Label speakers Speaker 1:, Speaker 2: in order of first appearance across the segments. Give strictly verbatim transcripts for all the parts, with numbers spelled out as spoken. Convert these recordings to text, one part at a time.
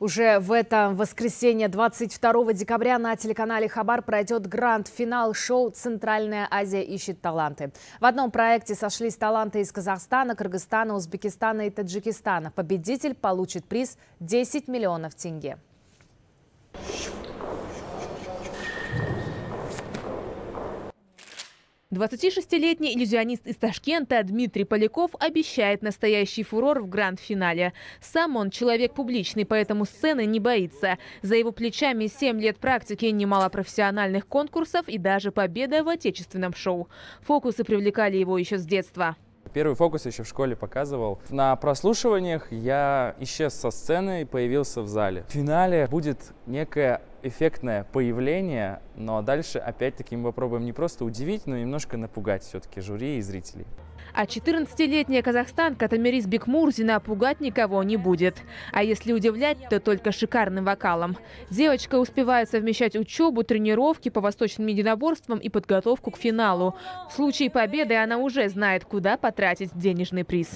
Speaker 1: Уже в это воскресенье, двадцать второго декабря, на телеканале Хабар пройдет гранд-финал шоу «Центральная Азия ищет таланты». В одном проекте сошлись таланты из Казахстана, Кыргызстана, Узбекистана и Таджикистана. Победитель получит приз десять миллионов тенге.
Speaker 2: двадцатишестилетний иллюзионист из Ташкента Дмитрий Поляков обещает настоящий фурор в гранд-финале. Сам он человек публичный, поэтому сцены не боится. За его плечами семь лет практики, немало профессиональных конкурсов и даже победа в отечественном шоу. Фокусы привлекали его еще с детства.
Speaker 3: Первый фокус еще в школе показывал. На прослушиваниях я исчез со сцены и появился в зале. В финале будет некое эффектное появление, но дальше опять-таки мы попробуем не просто удивить, но немножко напугать все-таки жюри и зрителей.
Speaker 2: А четырнадцатилетняя казахстанка Тамирис Бекмурзина пугать никого не будет. А если удивлять, то только шикарным вокалом. Девочка успевает совмещать учебу, тренировки по восточным единоборствам и подготовку к финалу. В случае победы она уже знает, куда потратить денежный приз.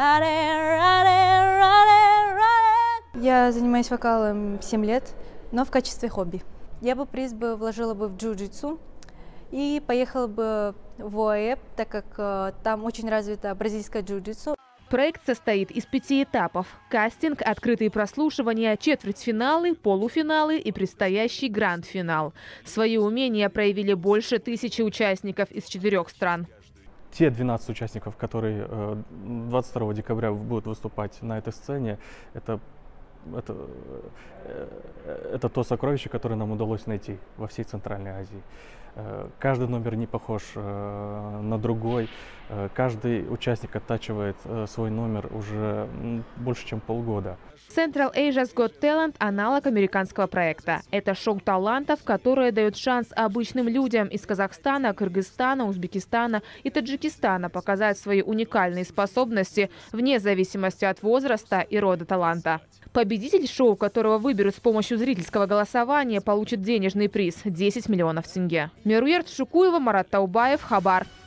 Speaker 4: Я занимаюсь вокалом семь лет, но в качестве хобби. Я бы приз бы вложила бы в джиу-джитсу и поехала бы в ОАЭ, так как э, там очень развита бразильская джиу-джитсу.
Speaker 2: Проект состоит из пяти этапов. Кастинг, открытые прослушивания, четвертьфиналы, полуфиналы и предстоящий гранд-финал. Свои умения проявили больше тысячи участников из четырех стран.
Speaker 5: Те двенадцать участников, которые двадцать второго декабря будут выступать на этой сцене, это, это, это то сокровище, которое нам удалось найти во всей Центральной Азии. Каждый номер не похож на другой. Каждый участник оттачивает свой номер уже больше, чем полгода.
Speaker 2: Central Asia's Got Talent – аналог американского проекта. Это шоу талантов, которое дает шанс обычным людям из Казахстана, Кыргызстана, Узбекистана и Таджикистана показать свои уникальные способности вне зависимости от возраста и рода таланта. Победитель шоу, которого выберут с помощью зрительского голосования, получит денежный приз – десять миллионов тенге. Меруерт Шукуева, Марат Таубаев, Хабар.